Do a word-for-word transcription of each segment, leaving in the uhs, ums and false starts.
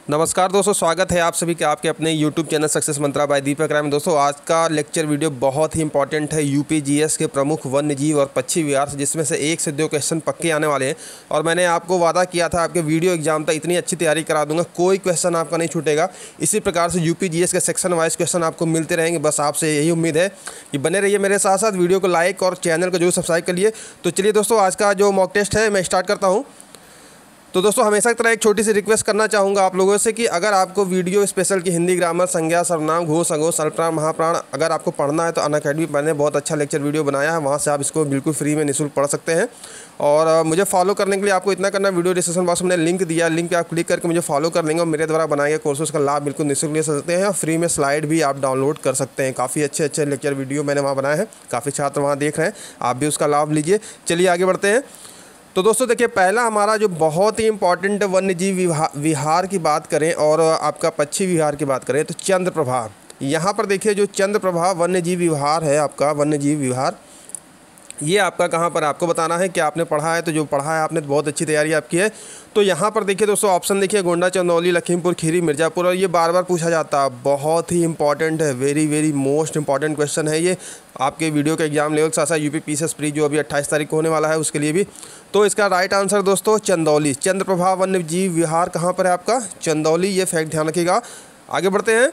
नमस्कार दोस्तों, स्वागत है आप सभी के आपके अपने YouTube channel success mantra by Deepak Rai में। दोस्तों आज का लेक्चर वीडियो बहुत ही इंपॉर्टेंट है यूपी जीएस के प्रमुख वन्य जीव और पक्षी विहार से, जिसमें से एक से दो क्वेश्चन पक्के आने वाले हैं। और मैंने आपको वादा किया था आपके वीडियो एग्जाम तक इतनी अच्छी तैयारी करा दूंगा, कोई क्वेश्चन आपका नहीं छूटेगा। इसी प्रकार से यूपी जीएस के सेक्शन वाइज क्वेश्चन आपको मिलते रहेंगे। बस आपसे यही उम्मीद है कि बने रहिए मेरे साथ साथ, वीडियो को लाइक और चैनल को जरूर सब्सक्राइब कर लिए। तो चलिए दोस्तों, आज का जो मॉक टेस्ट है मैं स्टार्ट करता हूँ। तो दोस्तों हमेशा की तरह एक छोटी सी रिक्वेस्ट करना चाहूँगा आप लोगों से कि अगर आपको वीडियो स्पेशल की हिंदी ग्रामर, संज्ञा, सर्वनाम, घोष, अघोष, अल्पप्राण, महाप्राण अगर आपको पढ़ना है तो अनअकैडमी मैंने बहुत अच्छा लेक्चर वीडियो बनाया है, वहाँ से आप इसको बिल्कुल फ्री में निःशुल्क पढ़ सकते हैं। और मुझे फॉलो करने के लिए आपको इतना करना, वीडियो डिस्क्रिप्शन बॉक्स में मैंने लिंक दिया, लिंक पे आप क्लिक करके मुझे फॉलो कर लेंगे और मेरे द्वारा बनाए गए कोर्सेज का लाभ बिल्कुल निःशुल्क ले सकते हैं। और फ्री में स्लाइड भी आप डाउनलोड कर सकते हैं। काफ़ी अच्छे अच्छे लेक्चर वीडियो मैंने वहाँ बनाए हैं, काफ़ी छात्र वहाँ देख रहे हैं, आप भी उसका लाभ लीजिए। चलिए आगे बढ़ते हैं। तो दोस्तों देखिए, पहला हमारा जो बहुत ही इंपॉर्टेंट वन्य जीव विहार की बात करें और आपका पक्षी विहार की बात करें तो चंद्रप्रभा। यहाँ पर देखिए जो चंद्रप्रभा वन्य जीव विहार है आपका, वन्य जीव विहार, ये आपका कहाँ पर आपको बताना है कि आपने पढ़ा है। तो जो पढ़ा है आपने तो बहुत अच्छी तैयारी आपकी है। तो यहाँ पर देखिए दोस्तों ऑप्शन देखिए, गोंडा, चंदौली, लखीमपुर खीरी, मिर्ज़ापुर। और ये बार बार पूछा जाता है, बहुत ही इंपॉर्टेंट है, very very most important question है ये आपके वीडियो के एग्जाम लेवल के साथ यूपी पीसीएस प्री जो अभी अट्ठाईस तारीख को होने वाला है उसके लिए भी। तो इसका राइट आंसर दोस्तों चंदौली, चंद्रप्रभा वन्य जीव विहार कहाँ पर है आपका, चंदौली। ये फैक्ट ध्यान रखिएगा। आगे बढ़ते हैं।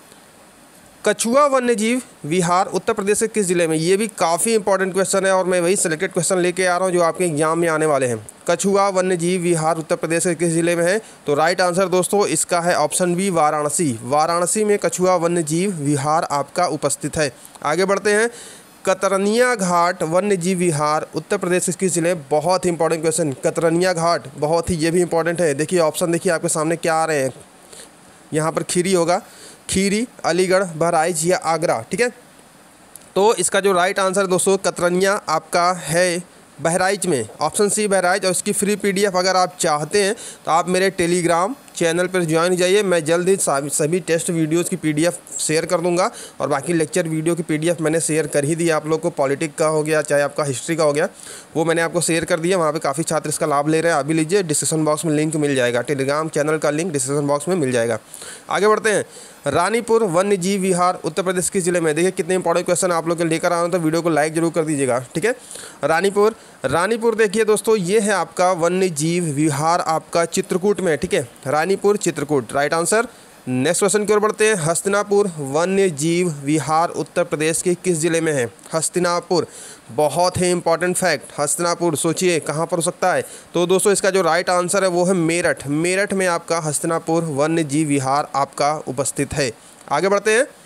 कछुआ वन्य जीव विहार उत्तर प्रदेश के किस जिले में, ये भी काफ़ी इंपॉर्टेंट क्वेश्चन है और मैं वही सिलेक्टेड क्वेश्चन लेके आ रहा हूँ जो आपके एग्जाम में आने वाले हैं। कछुआ वन्य जीव विहार उत्तर प्रदेश के किस जिले में है, तो राइट आंसर दोस्तों इसका है ऑप्शन बी, वाराणसी। वाराणसी में कछुआ वन्य जीव विहार आपका उपस्थित है। आगे बढ़ते हैं। कतरनिया घाट वन्य जीव विहार उत्तर प्रदेश के किस जिले, बहुत ही इंपॉर्टेंट क्वेश्चन। कतरनिया घाट बहुत ही ये भी इंपॉर्टेंट है। देखिए ऑप्शन देखिए आपके सामने क्या आ रहे हैं, यहाँ पर खीरी होगा, खीरी, अलीगढ़, बहराइच या आगरा। ठीक है, तो इसका जो राइट आंसर दोस्तों कतरनिया आपका है बहराइच में, ऑप्शन सी बहराइच। और इसकी फ्री पीडीएफ अगर आप चाहते हैं तो आप मेरे टेलीग्राम चैनल पर ज्वाइन हो जाइए। मैं जल्द ही सभी टेस्ट वीडियोस की पीडीएफ शेयर कर दूंगा और बाकी लेक्चर वीडियो की पीडीएफ मैंने शेयर कर ही दी आप लोग को। पॉलिटिक्स का हो गया, चाहे आपका हिस्ट्री का हो गया, वो मैंने आपको शेयर कर दिया। वहाँ पे काफ़ी छात्र इसका लाभ ले रहे हैं, आप भी लीजिए। डिस्क्रिप्शन बॉक्स में लिंक मिल जाएगा, टेलीग्राम चैनल का लिंक डिस्क्रिप्शन बॉक्स में मिल जाएगा। आगे बढ़ते हैं। रानीपुर वन्य जीव विहार उत्तर प्रदेश के जिले में, देखिए कितने इंपॉर्टेंट क्वेश्चन आप लोग के लेकर आ रहे हैं, तो वीडियो को लाइक जरूर कर दीजिएगा। ठीक है, रानीपुर रानीपुर देखिए दोस्तों ये है आपका वन्य जीव विहार आपका चित्रकूट में। ठीक है, Ranipur Chitrakoot right answer. Next question की ओर बढ़ते हैं। हस्तिनापुर वन्य जीव विहार उत्तर प्रदेश के किस जिले में है, हस्तिनापुर, बहुत ही इंपॉर्टेंट फैक्ट। हस्तिनापुर सोचिए कहाँ पर हो सकता है, तो दोस्तों इसका जो राइट आंसर है वो है मेरठ। मेरठ में आपका हस्तिनापुर वन्य जीव विहार आपका उपस्थित है। आगे बढ़ते हैं।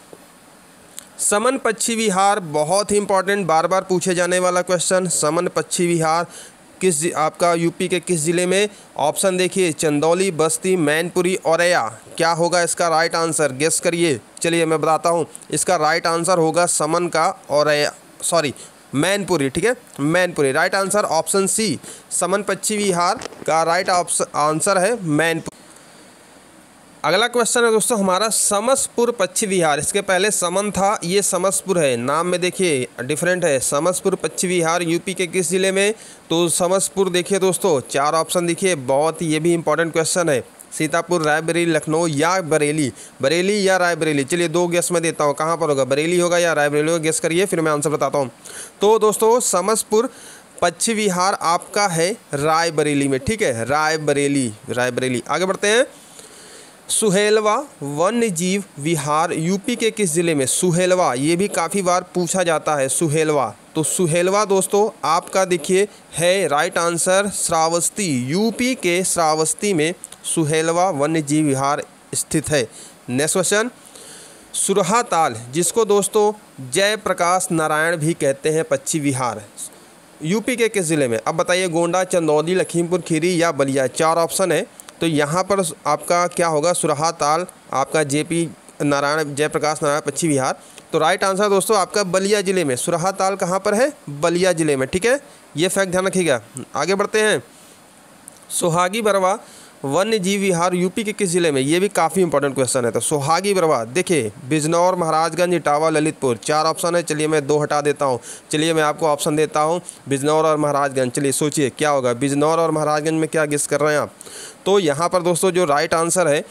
समन पक्षी विहार, बहुत ही इंपॉर्टेंट, बार बार पूछे जाने वाला क्वेश्चन। समन पक्षी विहार किस आपका यूपी के किस जिले में, ऑप्शन देखिए चंदौली, बस्ती, मैनपुरी, औरैया। क्या होगा इसका राइट आंसर, गेस करिए। चलिए मैं बताता हूँ, इसका राइट आंसर होगा समन का औरैया, सॉरी मैनपुरी। ठीक है, Mainpuri right answer, option C Saman Pakshi Vihar का राइट आंसर है मैनपुरी। अगला क्वेश्चन है दोस्तों हमारा समसपुर पक्षी विहार। इसके पहले समन था, ये समसपुर है, नाम में देखिए डिफरेंट है। समसपुर पक्षी विहार यूपी के किस जिले में, तो समसपुर देखिए दोस्तों चार ऑप्शन देखिए, बहुत ये भी इंपॉर्टेंट क्वेश्चन है। सीतापुर, रायबरेली, लखनऊ या बरेली, बरेली या रायबरेली। चलिए दो गेस मैं देता हूँ, कहाँ पर होगा, बरेली होगा या रायबरेली होगा, गेस करिए फिर मैं आंसर बताता हूँ। तो दोस्तों समसपुर पक्षी विहार आपका है रायबरेली में। ठीक है, रायबरेली, रायबरेली। आगे बढ़ते हैं। सुहेलवा वन्य जीव विहार यूपी के किस जिले में, सुहेलवा, ये भी काफ़ी बार पूछा जाता है सुहेलवा। तो सुहेलवा दोस्तों आपका देखिए है राइट आंसर श्रावस्ती, यूपी के श्रावस्ती में सुहेलवा वन्य जीव विहार स्थित है। Next question. सुरहा ताल, जिसको दोस्तों जयप्रकाश नारायण भी कहते हैं, पक्षी विहार यूपी के किस जिले में, अब बताइए गोंडा, चंदौली, लखीमपुर खीरी या बलिया। चार ऑप्शन है, तो यहाँ पर आपका क्या होगा, सुरहा ताल आपका जेपी नारायण जयप्रकाश नारायण पक्षी विहार। तो राइट आंसर दोस्तों आपका बलिया जिले में, सुरहा ताल कहाँ पर है, बलिया जिले में। ठीक है, ये फैक्ट ध्यान रखिएगा। आगे बढ़ते हैं। सोहागी बरवा वन्य जीव विहार यूपी के किस जिले में, ये भी काफ़ी इंपॉर्टेंट क्वेश्चन है। तो सोहागी बरवा देखिए बिजनौर, महाराजगंज, इटावा, ललितपुर। चार ऑप्शन है, चलिए मैं दो हटा देता हूँ। चलिए मैं आपको ऑप्शन देता हूँ बिजनौर और महाराजगंज। चलिए सोचिए क्या होगा, बिजनौर और महाराजगंज में क्या गेस कर रहे हैं आप। तो यहाँ पर दोस्तों जो राइट आंसर है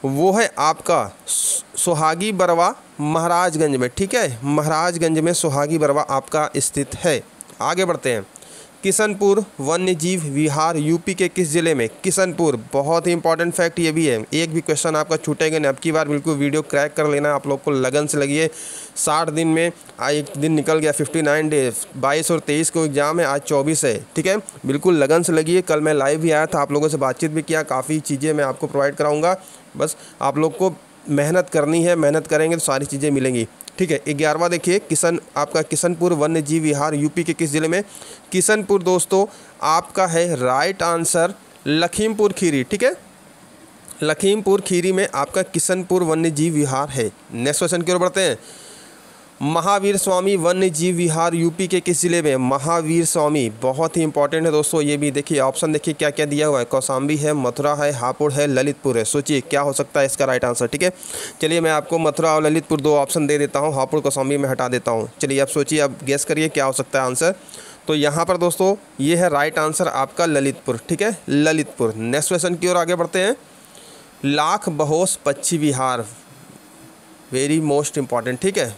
वो है आपका सुहागी बरवा महाराजगंज में, ठीक है, महाराजगंज में सुहागी बरवा आपका स्थित है। आगे बढ़ते हैं। किशनपुर वन्य जीव विहार यूपी के किस ज़िले में? किशनपुर, बहुत ही इंपॉर्टेंट फैक्ट ये भी है, एक भी क्वेश्चन आपका छूटेगा नहीं। अब की बार बिल्कुल वीडियो क्रैक कर लेना, आप लोग को लगन से लगी है। साठ दिन में एक दिन निकल गया, उनसठ डेज, बाईस और तेईस को एग्ज़ाम है, आज चौबीस है, ठीक है, बिल्कुल लगन से लगी है। कल मैं लाइव भी आया था, आप लोगों से बातचीत भी किया, काफ़ी चीज़ें मैं आपको प्रोवाइड कराऊँगा। बस आप लोग को मेहनत करनी है, मेहनत करेंगे तो सारी चीज़ें मिलेंगी, ठीक है। ग्यारहवां देखिए, किशन आपका किशनपुर वन्य जीव विहार यूपी के किस ज़िले में? किशनपुर दोस्तों आपका है राइट आंसर लखीमपुर खीरी, ठीक है, लखीमपुर खीरी में आपका किशनपुर वन्य जीव विहार है। नेक्स्ट क्वेश्चन की ओर बढ़ते हैं। महावीर स्वामी वन्य जीव विहार यूपी के किस ज़िले में? महावीर स्वामी बहुत ही इंपॉर्टेंट है दोस्तों, ये भी देखिए ऑप्शन देखिए क्या क्या दिया हुआ है। कौशाम्बी है, मथुरा है, हापुड़ है, ललितपुर है। सोचिए क्या हो सकता है इसका राइट आंसर, ठीक है। चलिए मैं आपको मथुरा और ललितपुर दो ऑप्शन दे देता हूँ, हापुड़ कौशाम्बी में हटा देता हूँ। चलिए अब सोचिए, अब गेस करिए क्या हो सकता है आंसर। तो यहाँ पर दोस्तों ये है राइट आंसर आपका ललितपुर, ठीक है, ललितपुर। नेक्स्ट क्वेश्चन की ओर आगे बढ़ते हैं। लाख बहोश पक्षी विहार, वेरी मोस्ट इम्पॉर्टेंट, ठीक है,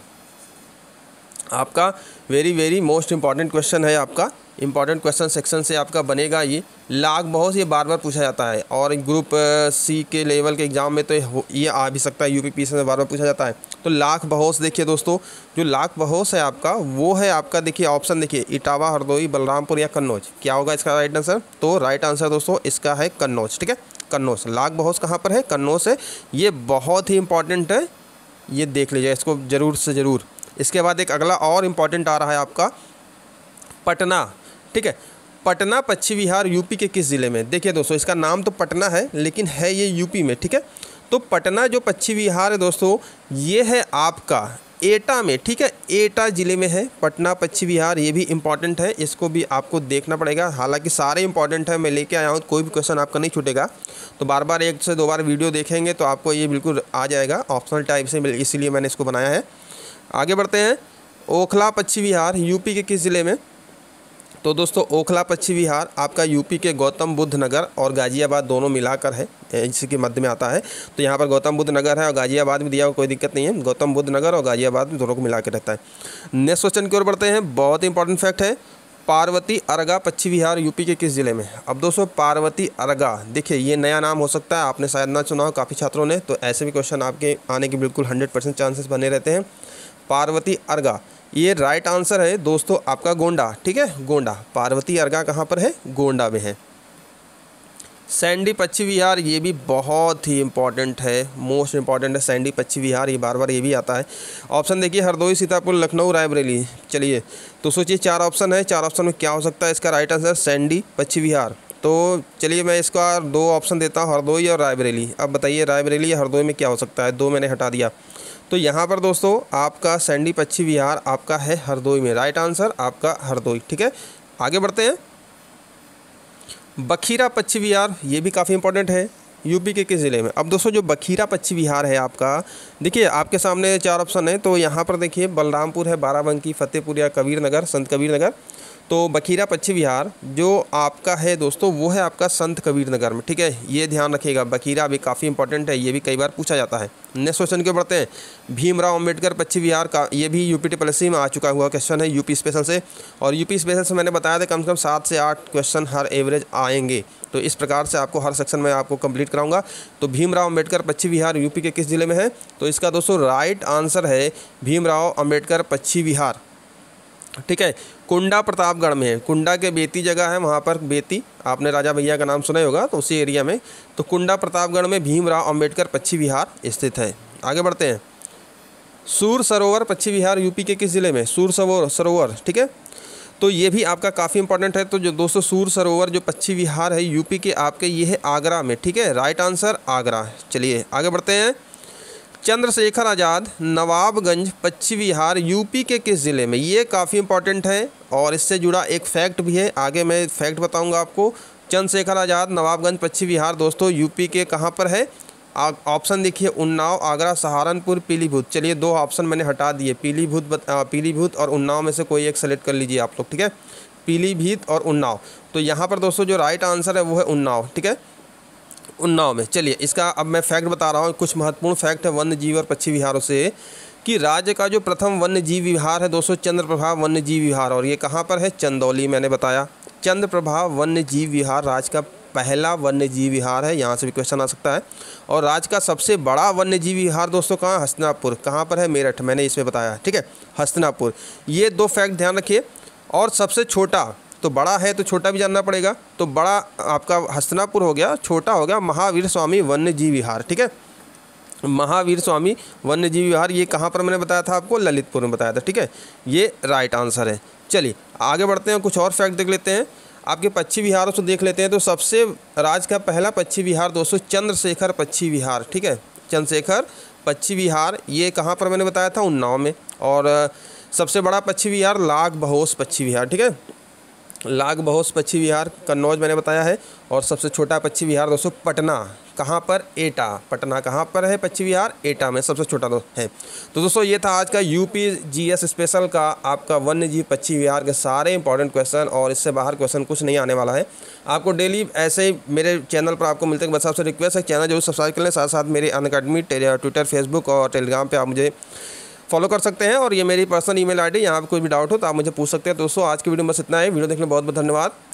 आपका very very most important question है, आपका इंपॉर्टेंट क्वेश्चन सेक्शन से आपका बनेगा ये। लाख बहोश ये बार बार पूछा जाता है, और ग्रुप सी के लेवल के एग्ज़ाम में तो ये आ भी सकता है, यूपी पीसी में बार बार पूछा जाता है। तो लाख बहोश देखिए दोस्तों, जो लाख बहोश है आपका वो है आपका, देखिए ऑप्शन देखिए, इटावा, हरदोई, बलरामपुर या कन्नौज। क्या होगा इसका राइट आंसर? तो राइट आंसर दोस्तों इसका है कन्नौज, ठीक है, कन्नौज। लाख बहोश कहाँ पर है? कन्नौज है। ये बहुत ही इंपॉर्टेंट है, ये देख लीजिए इसको ज़रूर से ज़रूर। इसके बाद एक अगला और इम्पॉर्टेंट आ रहा है आपका पटना, ठीक है, पटना पक्षी विहार यूपी के किस ज़िले में? देखिए दोस्तों इसका नाम तो पटना है, लेकिन है ये यूपी में, ठीक है। तो पटना जो पक्षी विहार है दोस्तों, ये है आपका एटा में, ठीक है, एटा ज़िले में है पटना पक्षी विहार। ये भी इंपॉर्टेंट है, इसको भी आपको देखना पड़ेगा। हालांकि सारे इंपॉर्टेंट है, मैं लेके आया हूँ, कोई भी क्वेश्चन आपका नहीं छूटेगा। तो बार बार एक से दो बार वीडियो देखेंगे तो आपको ये बिल्कुल आ जाएगा ऑप्शनल टाइप से, इसीलिए मैंने इसको बनाया है। आगे बढ़ते हैं। ओखला पक्षी विहार यूपी के किस ज़िले में? तो दोस्तों ओखला पक्षी विहार आपका यूपी के गौतम बुद्ध नगर और गाज़ियाबाद दोनों मिलाकर है, इसी के मध्य में आता है। तो यहाँ पर गौतम बुद्ध नगर है और गाज़ियाबाद भी दिया हुआ, कोई दिक्कत नहीं है, गौतम बुद्ध नगर और गाज़ियाबाद में दोनों को मिला के रहता है। नेक्स्ट क्वेश्चन की ओर बढ़ते हैं, बहुत ही इंपॉर्टेंट फैक्ट है। पार्वती अरगा पक्षी विहार यूपी के किस ज़िले में? अब दोस्तों पार्वती अरगा, देखिए ये नया नाम हो सकता है, आपने शायद ना सुना हो काफ़ी छात्रों ने, तो ऐसे भी क्वेश्चन आपके आने के बिल्कुल हंड्रेड परसेंट चांसेस बने रहते हैं। पार्वती अरगा ये राइट आंसर है दोस्तों आपका गोंडा, ठीक है, गोंडा। पार्वती अरगा कहाँ पर है? गोंडा में है। सैंडी पक्षी विहार ये भी बहुत ही इंपॉर्टेंट है, मोस्ट इंपॉर्टेंट है सैंडी पक्षी विहार, ये बार बार ये भी आता है। ऑप्शन देखिए, हरदोई, सीतापुर, लखनऊ, रायबरेली। चलिए तो सोचिए चार ऑप्शन है, चार ऑप्शन में क्या हो सकता है इसका राइट आंसर? सैंडी पक्षी विहार। तो चलिए मैं इसका दो ऑप्शन देता हूँ, हरदोई और रायबरेली। अब बताइए रायबरेली या हरदोई में क्या हो सकता है? दो मैंने हटा दिया। तो यहाँ पर दोस्तों आपका सैंडी पक्षी विहार आपका है हरदोई में, राइट आंसर आपका हरदोई, ठीक है। आगे बढ़ते हैं। बखीरा पक्षी विहार ये भी काफ़ी इंपॉर्टेंट है, यूपी के किस ज़िले में? अब दोस्तों जो बखीरा पक्षी विहार है आपका, देखिए आपके सामने चार ऑप्शन है, तो यहाँ पर देखिए बलरामपुर है, बाराबंकी, फतेहपुर या कबीर नगर, संत कबीर नगर। तो बखीरा पक्षी विहार जो आपका है दोस्तों वो है आपका संत कबीर नगर में, ठीक है, ये ध्यान रखिएगा। बखीरा भी काफ़ी इंपॉर्टेंट है, ये भी कई बार पूछा जाता है। नेक्स्ट क्वेश्चन के बढ़ते हैं। भीमराव अंबेडकर पक्षी विहार का, ये भी यूपी टीपीएससी में आ चुका हुआ क्वेश्चन है, यूपी स्पेशल से। और यूपी स्पेशल से मैंने बताया था कम से कम सात से आठ क्वेश्चन हर एवरेज आएंगे, तो इस प्रकार से आपको हर सेक्शन में आपको कंप्लीट कराऊंगा। तो भीमराव अंबेडकर पक्षी विहार यूपी के किस ज़िले में है? तो इसका दोस्तों राइट आंसर है भीमराव अंबेडकर पक्षी विहार, ठीक है, कुंडा प्रतापगढ़ में है। कुंडा के बेती जगह है, वहाँ पर बेती, आपने राजा भैया का नाम सुना ही होगा, तो उसी एरिया में। तो कुंडा प्रतापगढ़ में भीमराव अंबेडकर पक्षी विहार स्थित है। आगे बढ़ते हैं। सूर सरोवर पक्षी विहार यूपी के किस ज़िले में? सूर सरोवर सरोवर ठीक है, तो ये भी आपका काफ़ी इंपॉर्टेंट है। तो जो दोस्तों सूर सरोवर जो पक्षी विहार है यूपी के आपके, ये है आगरा में, ठीक है, राइट आंसर आगरा। चलिए आगे बढ़ते हैं। चंद्रशेखर आज़ाद नवाबगंज पक्षी विहार यूपी के किस ज़िले में? ये काफ़ी इंपॉर्टेंट है और इससे जुड़ा एक फैक्ट भी है, आगे मैं फैक्ट बताऊंगा आपको। चंद्रशेखर आज़ाद नवाबगंज पक्षी विहार दोस्तों यूपी के कहाँ पर है? ऑप्शन देखिए, उन्नाव, आगरा, सहारनपुर, पीलीभीत। चलिए दो ऑप्शन मैंने हटा दिए, पीलीभीत पीलीभीत और उन्नाव में से कोई एक सेलेक्ट कर लीजिए आप लोग, ठीक है, पीलीभीत और उन्नाव। तो यहाँ पर दोस्तों जो राइट आंसर है वो है उन्नाव, ठीक है, उन्नाव में। चलिए इसका अब मैं फैक्ट बता रहा हूँ, कुछ महत्वपूर्ण फैक्ट है वन्य जीव और पक्षी विहारों से, कि राज्य का जो प्रथम वन्य जीव विहार है दोस्तों चंद्रप्रभा वन्य जीव विहार, और ये कहाँ पर है, चंदौली। मैंने बताया चंद्रप्रभा वन्य जीव विहार राज्य का पहला वन्य जीव विहार है, यहाँ से भी क्वेश्चन आ सकता है। और राज्य का सबसे बड़ा वन्य जीव विहार दोस्तों कहाँ, हस्तिनापुर। कहाँ पर है, मेरठ, मैंने इसमें बताया, ठीक है, हस्तिनापुर। ये दो फैक्ट ध्यान रखिए। और सबसे छोटा, तो बड़ा है तो छोटा भी जानना पड़ेगा, तो बड़ा आपका हस्तिनापुर हो गया, छोटा हो गया महावीर स्वामी वन्य जीव विहार, ठीक है, महावीर स्वामी वन्य जीव विहार। ये कहाँ पर मैंने बताया था आपको, ललितपुर में बताया था, ठीक है, ये राइट आंसर है। चलिए आगे बढ़ते हैं, कुछ और फैक्ट देख लेते हैं। आपके पक्षी विहारों से देख लेते हैं। तो सबसे राज्य का पहला पक्षी विहार दोस्तों चंद्रशेखर पक्षी विहार, ठीक है, चंद्रशेखर पक्षी विहार, ये कहाँ पर मैंने बताया था, उन्नाव में। और सबसे बड़ा पक्षी विहार लाग बहोश पक्षी विहार, ठीक है, लाग बहोश पक्षी विहार कन्नौज मैंने बताया है। और सबसे छोटा पक्षी विहार दोस्तों पटना, कहाँ पर, एटा। पटना कहाँ पर है पक्षी विहार, एटा में सबसे छोटा दोस्त है। तो दोस्तों ये था आज का यूपी जीएस स्पेशल का आपका वन्य जीव पक्षी विहार के सारे इंपॉर्टेंट क्वेश्चन, और इससे बाहर क्वेश्चन कुछ नहीं आने वाला है। आपको डेली ऐसे ही मेरे चैनल पर आपको मिलते हैं। बस आपसे रिक्वेस्ट है चैनल जरूर सब्सक्राइब कर लें, साथ साथ मेरे अनअकैडमी ट्विटर, फेसबुक और टेलीग्राम पर आप मुझे फॉलो कर सकते हैं। और ये मेरी पर्सनल ईमेल आईडी, यहाँ पर कोई भी डाउट हो तो आप मुझे पूछ सकते हैं। दोस्तों आज की वीडियो में बस इतना है। वीडियो देखने बहुत बहुत धन्यवाद।